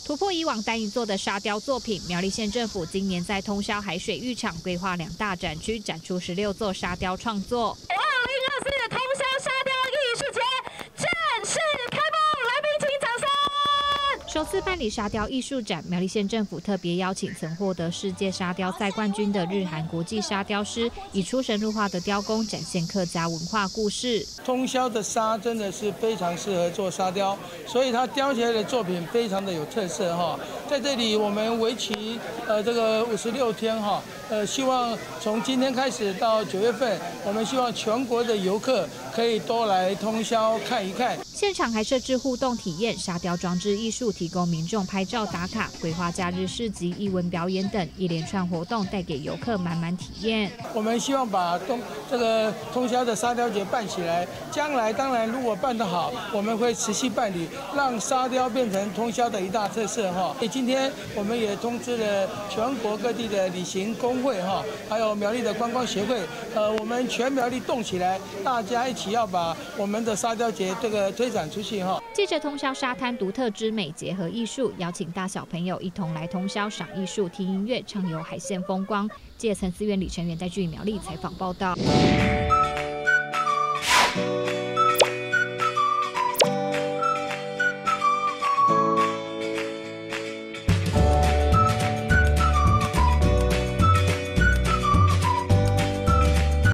突破以往单一座的沙雕作品，苗栗县政府今年在通霄海水浴场规划2大展区，展出16座沙雕创作。2024通霄沙雕艺术节正式开幕，来宾请掌声！首次办理沙雕艺术展，苗栗县政府特别邀请曾获得世界沙雕赛冠军的日韩国际沙雕师，以出神入化的雕工展现客家文化故事。 通霄的沙真的是非常适合做沙雕，所以它雕起来的作品非常的有特色哈。在这里我们为期这个56天哈，希望从今天开始到9月份，我们希望全国的游客可以多来通霄看一看。 现场还设置互动体验、沙雕装置艺术，提供民众拍照打卡，规划假日市集、艺文表演等一连串活动，带给游客满满体验。 我们希望把这个通霄的沙雕节办起来，将来当然如果办得好，我们会持续办理，让沙雕变成通霄的一大特色哈。今天我们也通知了全国各地的旅行工会哈，还有苗栗的观光协会，我们全苗栗动起来，大家一起要把我们的沙雕节这个推展出去哈。 借着通霄沙滩独特之美，结合艺术，邀请大小朋友一同来通霄赏艺术、听音乐、畅游海线风光。记者陈思源、李成元在苗栗采访报道。